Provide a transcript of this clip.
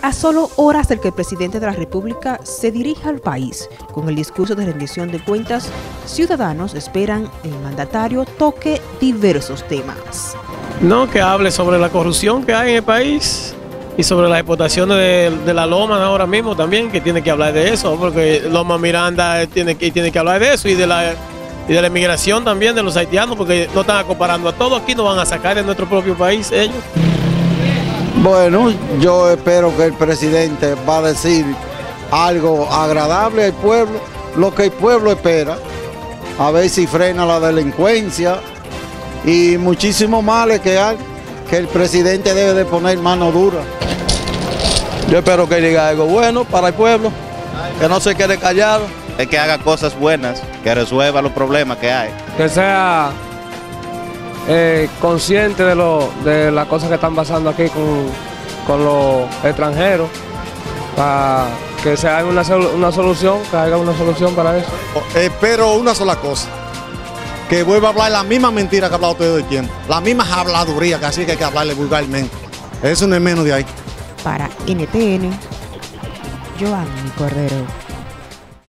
A solo horas del que el presidente de la República se dirija al país con el discurso de rendición de cuentas, ciudadanos esperan el mandatario toque diversos temas. No, que hable sobre la corrupción que hay en el país y sobre las exportaciones de la Loma ahora mismo también, que tiene que hablar de eso, porque Loma Miranda tiene que hablar de eso y de la inmigración también de los haitianos, porque no están comparando a todos, aquí nos van a sacar de nuestro propio país ellos. Bueno, yo espero que el presidente va a decir algo agradable al pueblo, lo que el pueblo espera, a ver si frena la delincuencia y muchísimos males que hay, que el presidente debe de poner mano dura. Yo espero que diga algo bueno para el pueblo, que no se quede callado. Es que haga cosas buenas, que resuelva los problemas que hay. Que sea consciente de las cosas que están pasando aquí con los extranjeros, para que se haga una solución, para eso. Espero una sola cosa, que vuelva a hablar la misma mentira que ha hablado todo el tiempo, la misma habladuría, que así que hay que hablarle vulgarmente. Eso no es menos de ahí. Para NTN, Joanny Cordero.